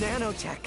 nanotech.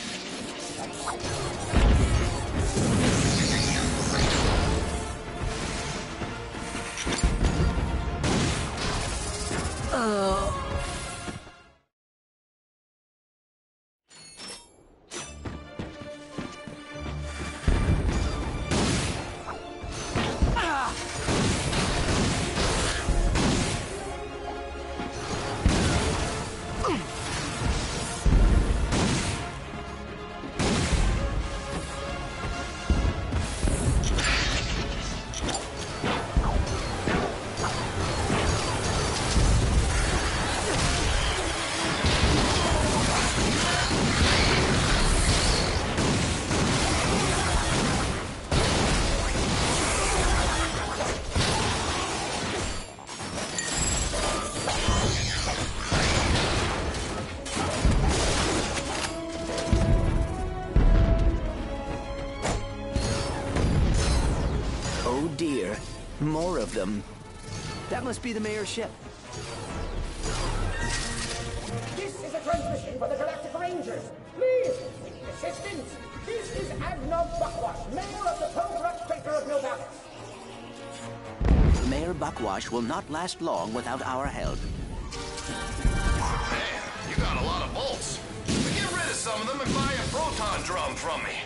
Oh dear, more of them. That must be the mayor's ship. This is a transmission for the Galactic Rangers. Please, we need assistance. This is Admiral Buckwash, mayor of the Cobra Crater of Novak. Mayor Buckwash will not last long without our help. Man, you got a lot of bolts. Get rid of some of them and buy a proton drum from me.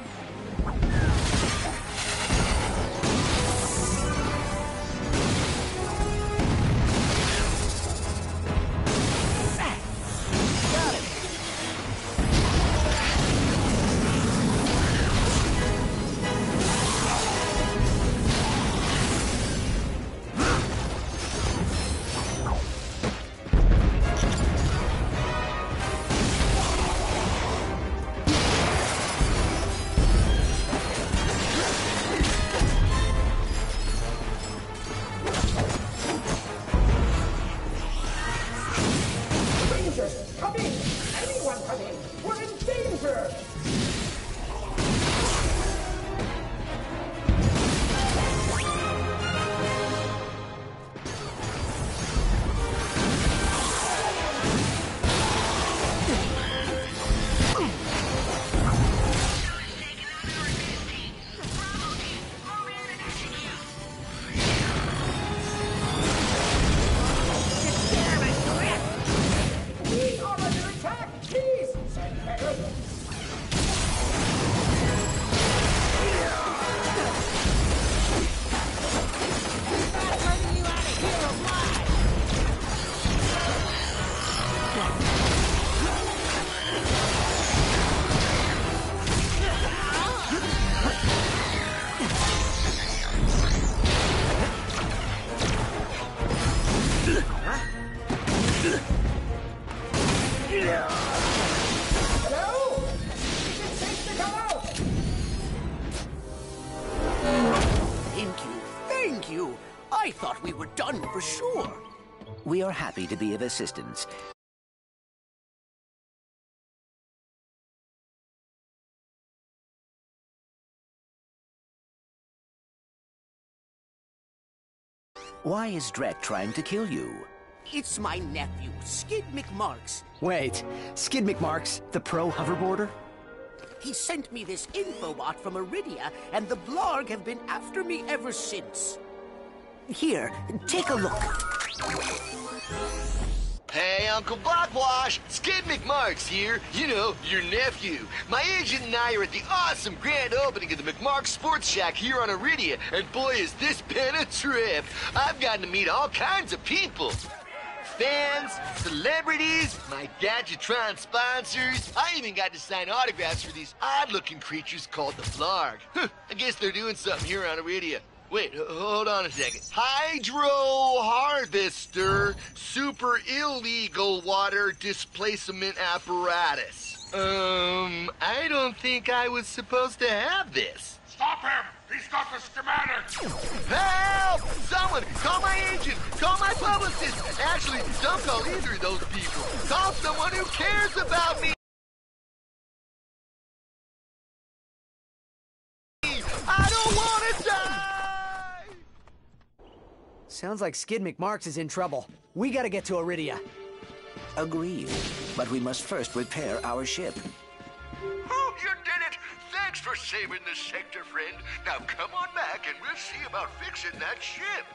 Thank you. I thought we were done for sure. We are happy to be of assistance. Why is Drek trying to kill you? It's my nephew, Skid McMarx. Wait, Skid McMarx, the pro hoverboarder? He sent me this infobot from Iridia, and the Blarg have been after me ever since. Here, take a look. Hey, Uncle Buckwash! Skid McMarx here. You know, your nephew. My agent and I are at the awesome grand opening of the McMarx Sports Shack here on Iridia, and boy, is this been a trip. I've gotten to meet all kinds of people. Fans, celebrities, my Gadgetron sponsors. I even got to sign autographs for these odd-looking creatures called the Blarg. I guess they're doing something here on Iridia. Wait, hold on a second. Hydro Harvester Super Illegal Water Displacement Apparatus. I don't think I was supposed to have this. Stop him! He's got the schematics! Help! Someone! Call my agent! Call my publicist! Actually, don't call either of those people. Call someone who cares about me! I don't want to die! Sounds like Skid McMarx is in trouble. We gotta get to Iridia. Agreed. But we must first repair our ship. Oh, you did it! Thanks for saving the sector, friend. Now come on back and we'll see about fixing that ship.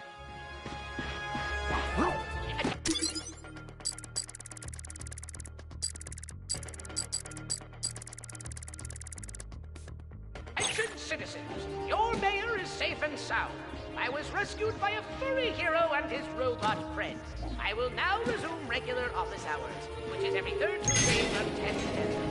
Attention citizens, your mayor is safe and sound. I was rescued by a furry hero and his robot friend. I will now resume regular office hours, which is every third Tuesday from 10 to 10.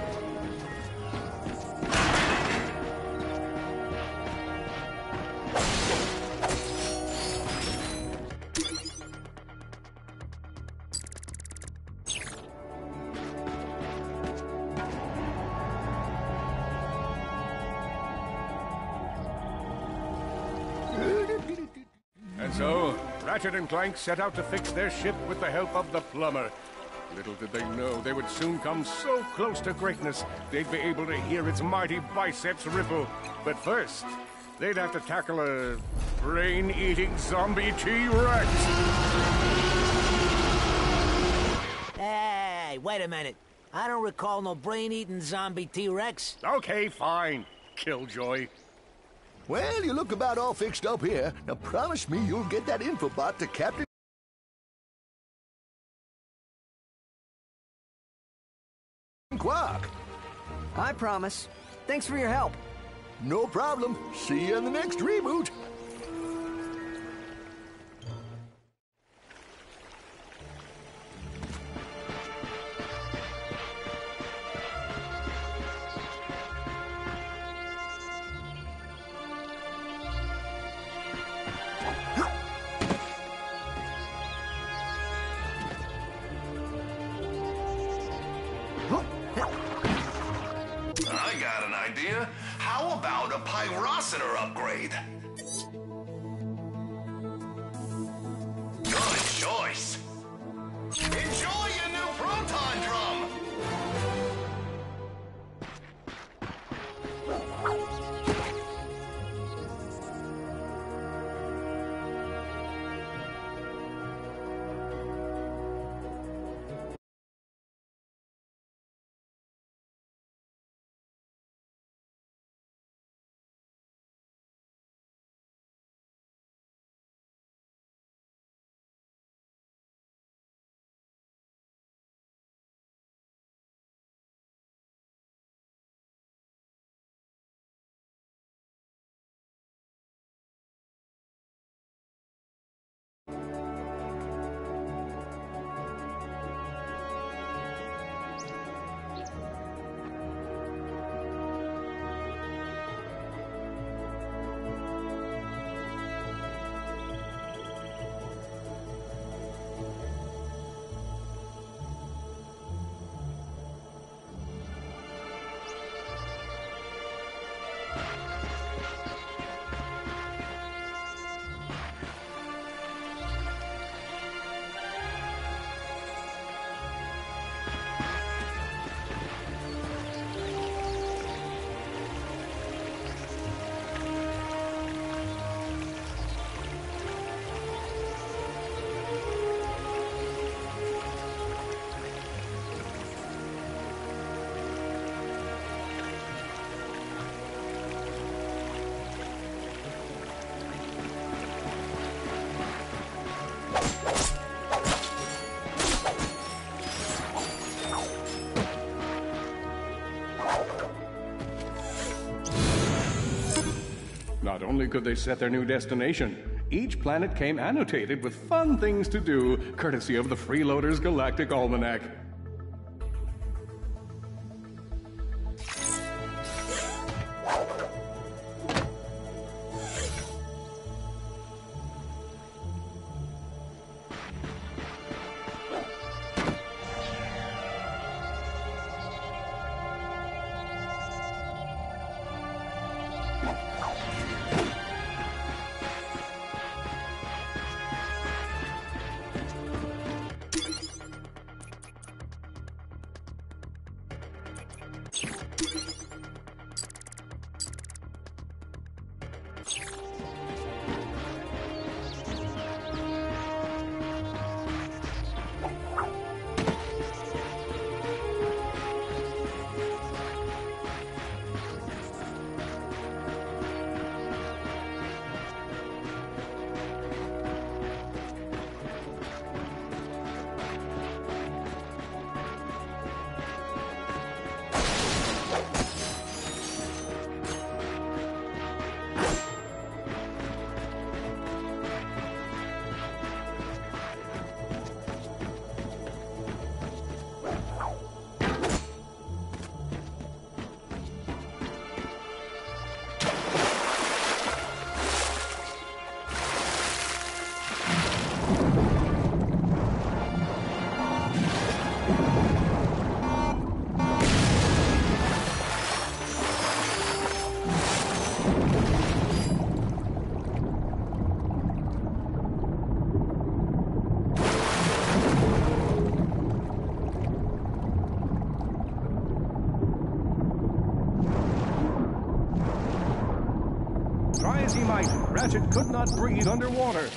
And so, Ratchet and Clank set out to fix their ship with the help of the plumber. Little did they know they would soon come so close to greatness, they'd be able to hear its mighty biceps ripple. But first, they'd have to tackle a brain-eating zombie T-Rex. Hey, wait a minute. I don't recall no brain-eating zombie T-Rex. Okay, fine. Killjoy. Well, you look about all fixed up here. Now promise me you'll get that infobot to Captain Quark. I promise. Thanks for your help. No problem. See you in the next reboot. I got an idea. How about a pyrocenter upgrade? Good choice. Enjoy your new proton drum. Not only could they set their new destination, each planet came annotated with fun things to do, courtesy of the Freeloader's Galactic Almanac. Ratchet could not breathe underwater.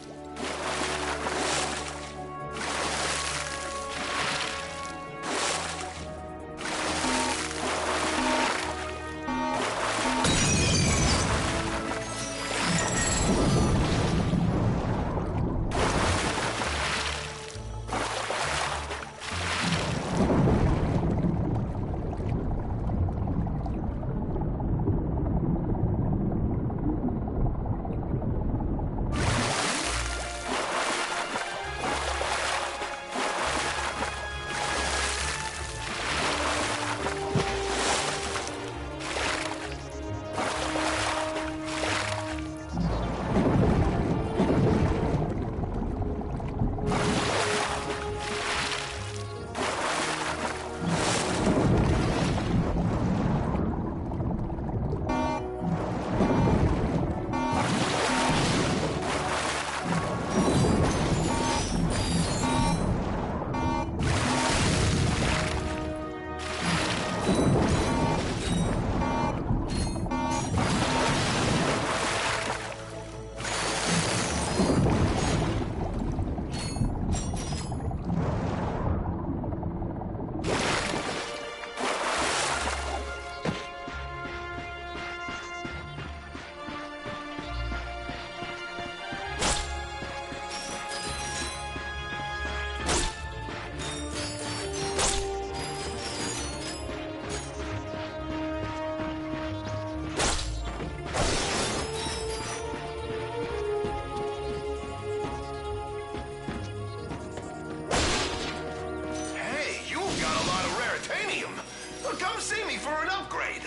Come see me for an upgrade.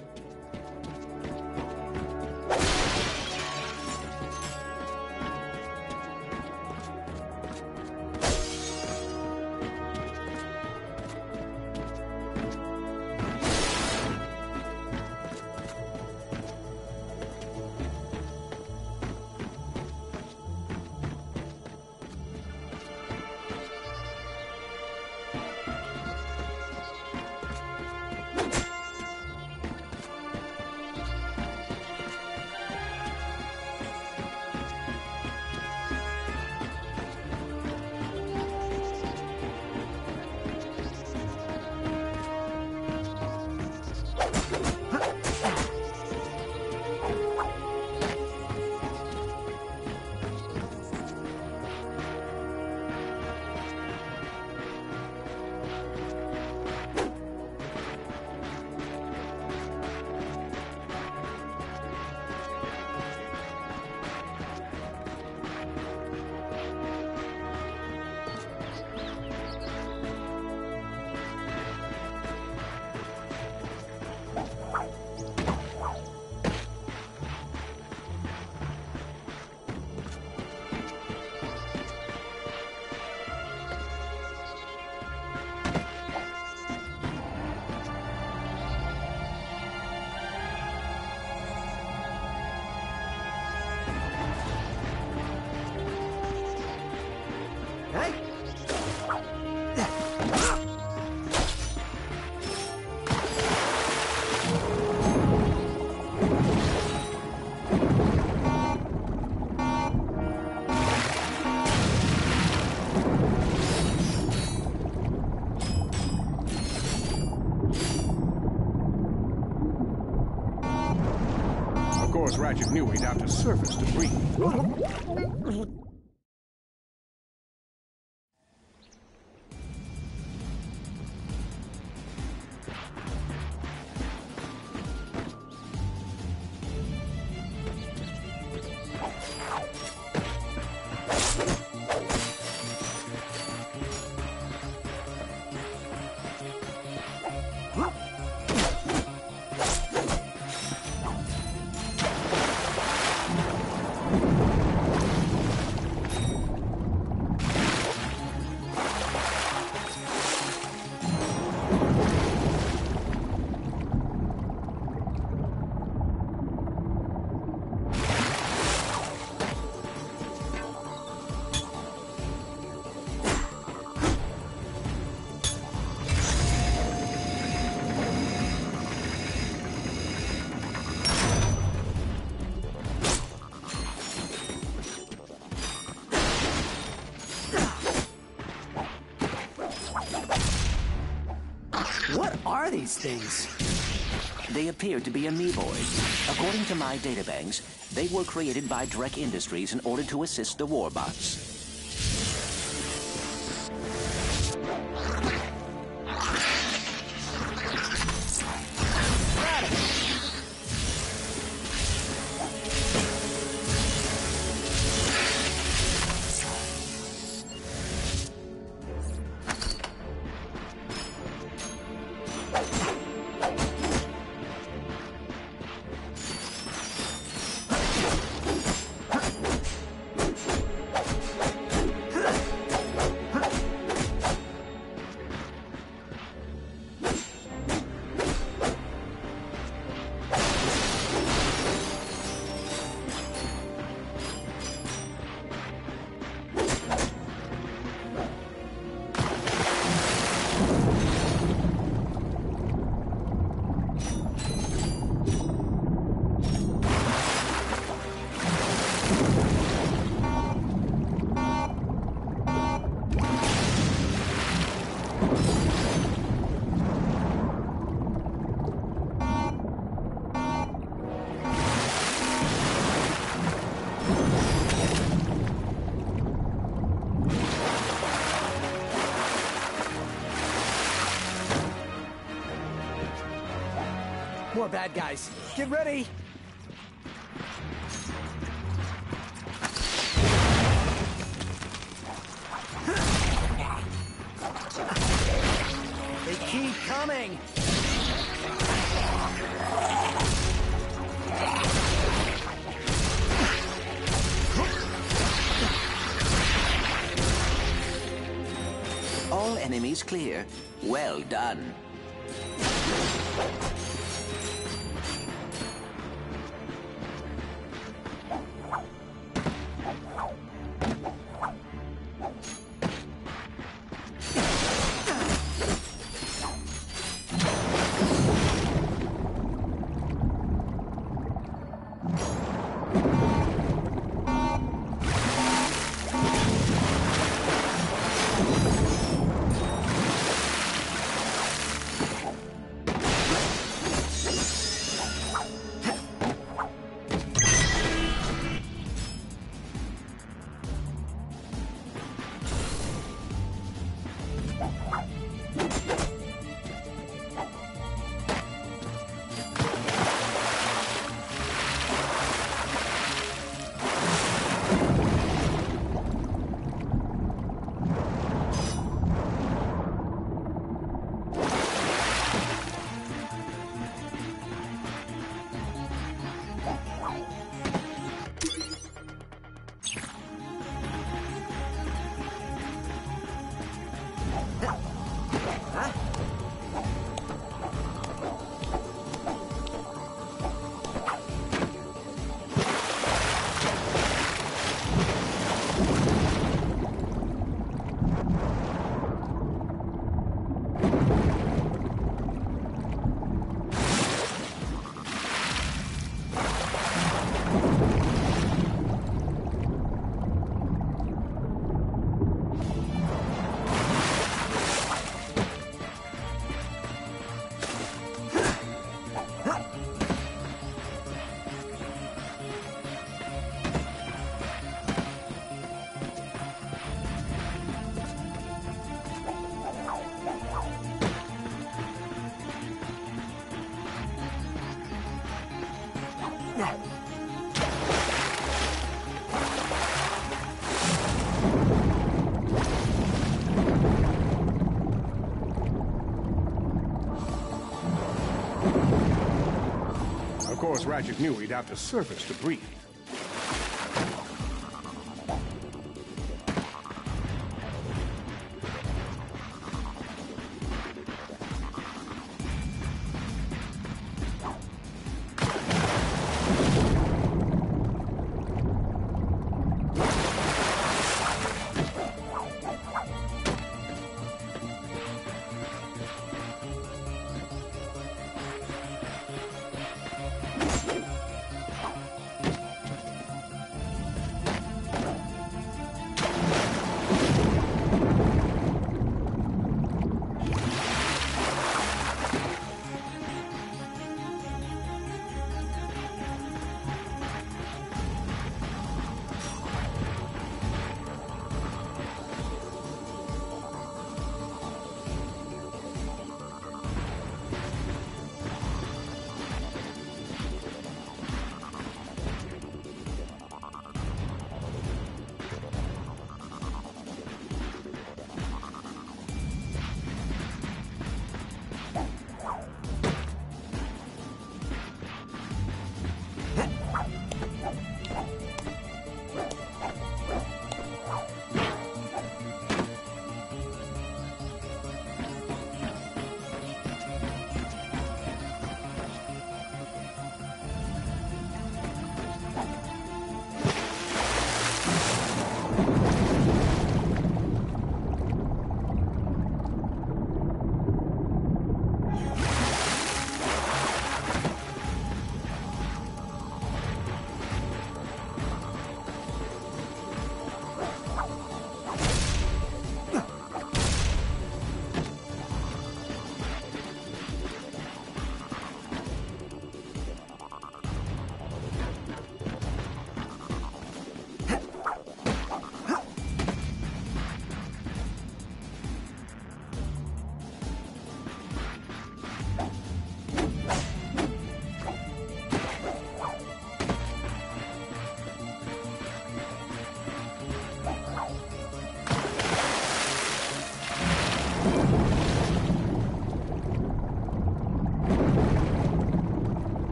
Of course, Ratchet knew he'd have to surface to breathe. What are these things? They appear to be amoeboid. According to my databanks, they were created by Drek Industries in order to assist the warbots. More bad guys. Get ready! They keep coming! All enemies clear. Well done. Of course, Ratchet knew he'd have to surface to breathe.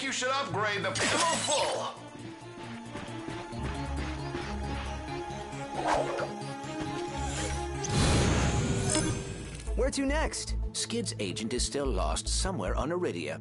think you should upgrade the ammo full. Where to next? Skid's agent is still lost somewhere on Iridia.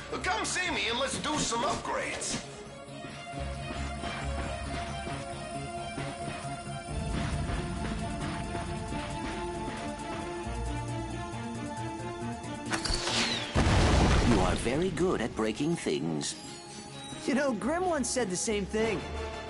Come see me and let's do some upgrades. You are very good at breaking things. You know, Grim once said the same thing.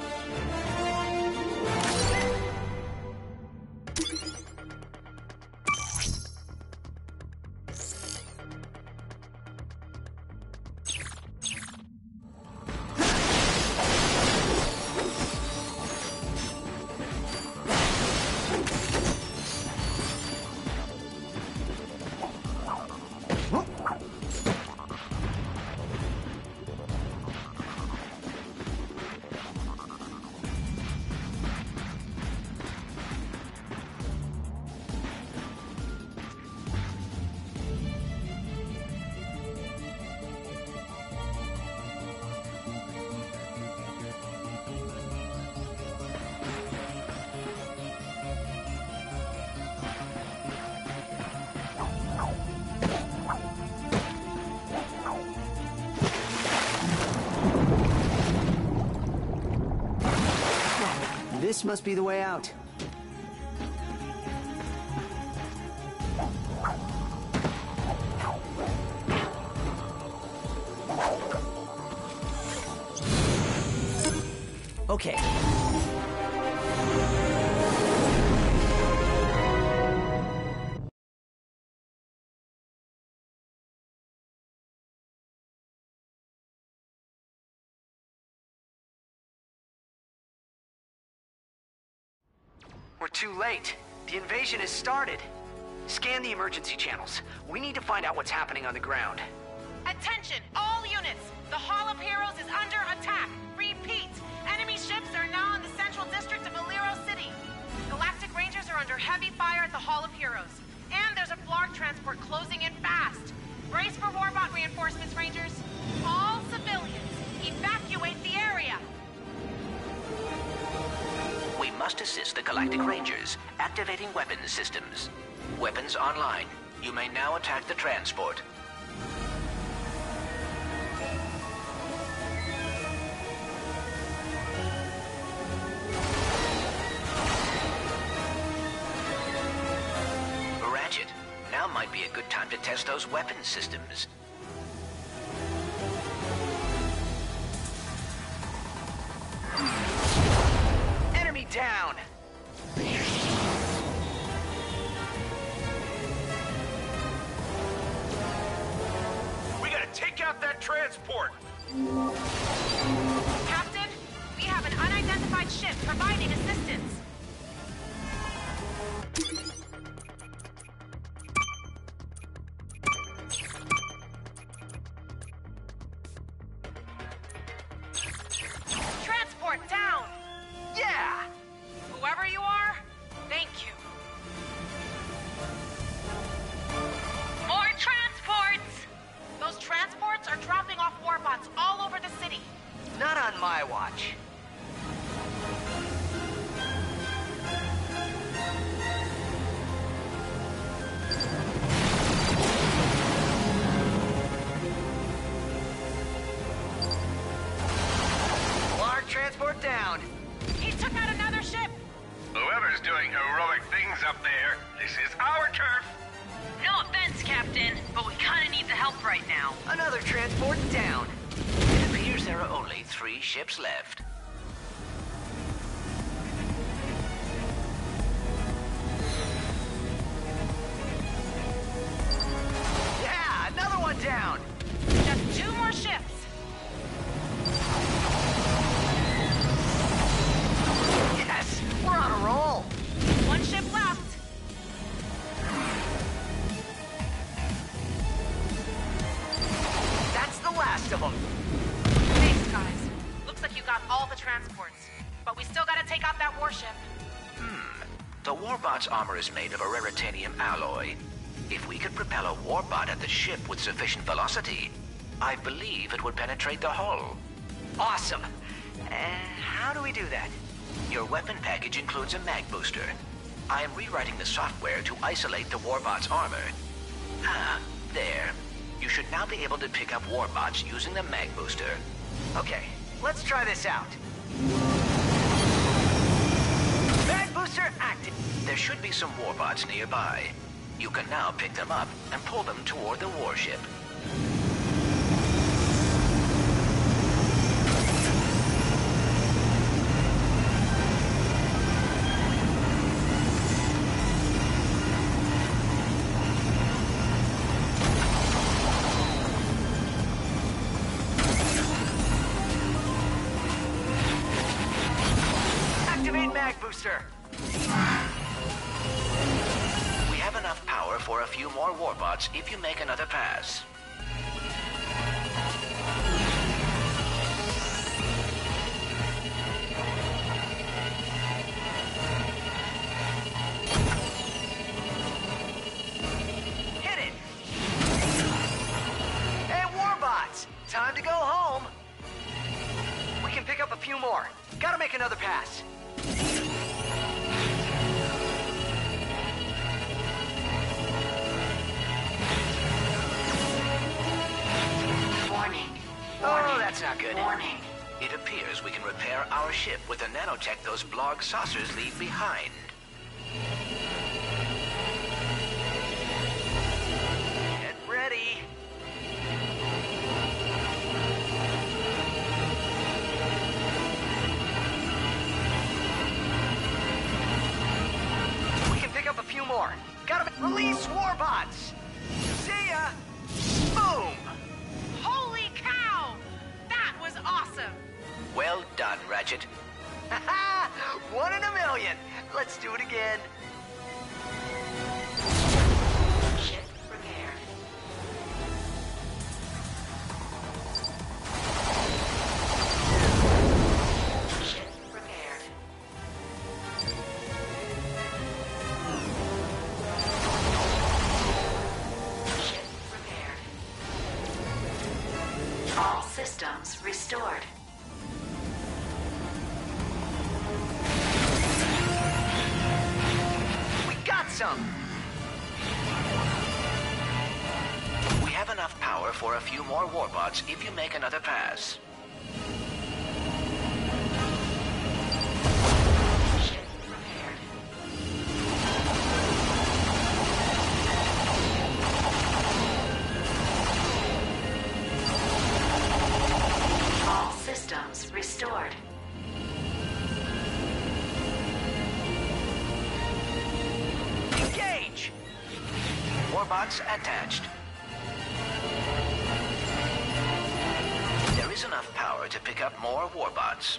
This must be the way out. Okay. We're too late. The invasion has started. Scan the emergency channels. We need to find out what's happening on the ground. Attention, all units! The Hall of Heroes is under attack. Repeat, enemy ships are now in the central district of Alero City. Galactic Rangers are under heavy fire at the Hall of Heroes. And there's a Blarg transport closing in fast. Brace for Warbot reinforcements, Rangers. All civilians, evacuate the area. We must assist the Galactic Rangers, activating weapons systems. Weapons online. You may now attack the transport. Ratchet, now might be a good time to test those weapons systems. Enemy down! We gotta take out that transport! Captain, we have an unidentified ship providing assistance. Transport down! Yeah! Whoever you are, thank you. More transports! Those transports are dropping off warbots all over the city. Not on my watch. Blarg transport down. He took out another ship. Whoever's doing heroic things up there, this is our turf! No offense, Captain, but we kind of need the help right now. Another transport down. It appears there are only 3 ships left. Yeah, another one down. Just 2 more ships. Yes, we're on a roll. 1 ship left. That's the last of them. Thanks, guys. Looks like you got all the transports. But we still gotta take out that warship. The warbot's armor is made of a raritanium alloy. If we could propel a warbot at the ship with sufficient velocity, I believe it would penetrate the hull. Awesome. How do we do that? Your weapon package includes a mag booster. I am rewriting the software to isolate the warbot's armor. Ah, there. You should now now be able to pick up warbots using the mag booster. Okay, let's try this out. Mag booster active. There should be some warbots nearby. You can now pick them up and pull them toward the warship. Activate mag booster. We have enough power for a few more warbots if you make another pass. Hit it. Hey, warbots! Time to go home. We can pick up a few more. Gotta make another pass. Warning. Oh, that's not good. Warning. It appears we can repair our ship with the nanotech those blog saucers leave behind. Get ready. We can pick up a few more. Release warbots. See ya. Boom. Holy cow! That was awesome! Well done, Ratchet. Haha! 1 in a million. Let's do it again. Ship repaired. Ship repaired. Ship repaired. All systems restored. We got some. We have enough power for a few more warbots if you make another pass. Ship repaired. All systems restored. Engage. Warbots attached. There is enough power to pick up more warbots.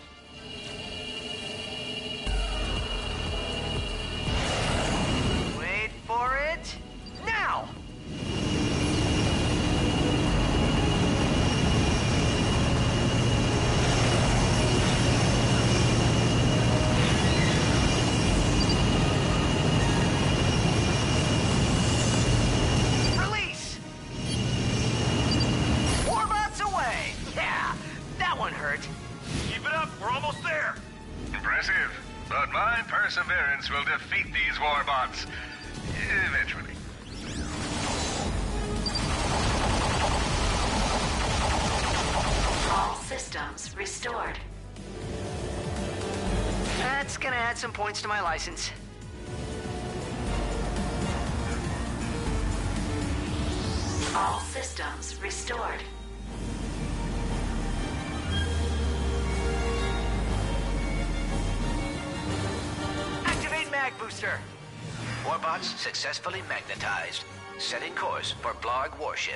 Wait for it. Now. Release. Warbots away. Yeah, that one hurt. Keep it up, we're almost there. Impressive. But my perseverance will defeat these warbots. Eventually. All systems restored. That's gonna add some points to my license. All systems restored. Activate mag booster. Warbots successfully magnetized. Setting course for Blarg warship.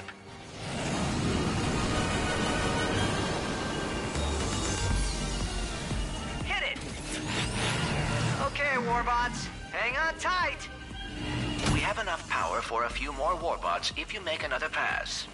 Hit it. Okay, warbots. Hang on tight. We have enough power for a few more warbots if you make another pass.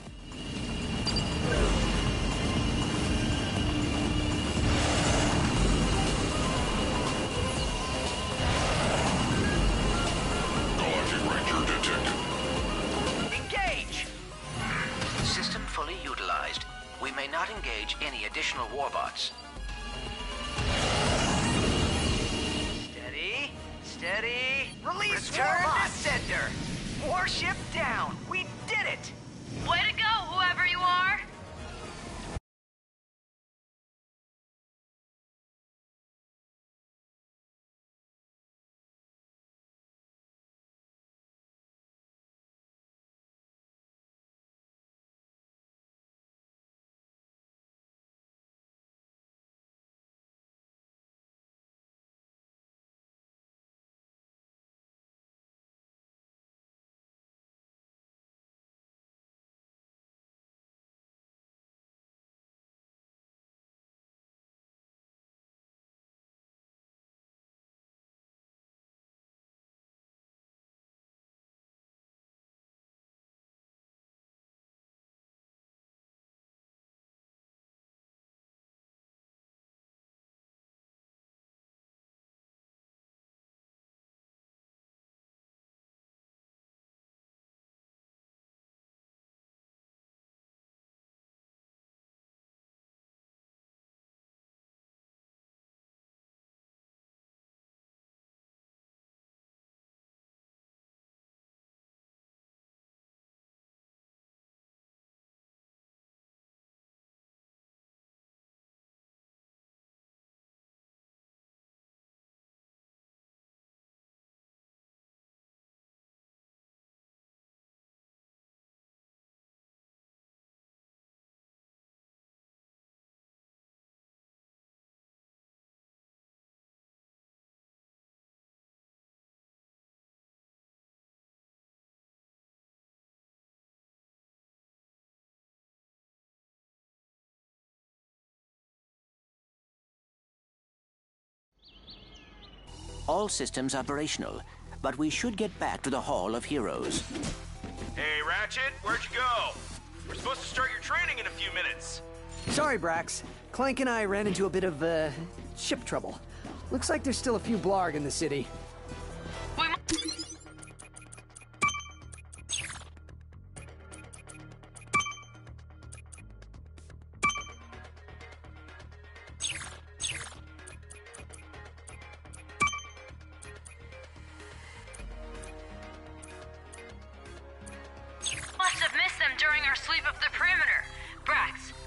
Galactic Ranger detected. Engage. System fully utilized. We may not engage any additional warbots. Steady. Steady. Release Return warbots. to sender. Warship down. We did it. Way to go, whoever all systems operational, but we should get back to the Hall of Heroes. Hey, Ratchet, where'd you go? We're supposed to start your training in a few minutes. Sorry, Brax. Clank and I ran into a bit of, ship trouble. Looks like there's still a few Blarg in the city. Must have missed them during our sweep of the perimeter. Brax,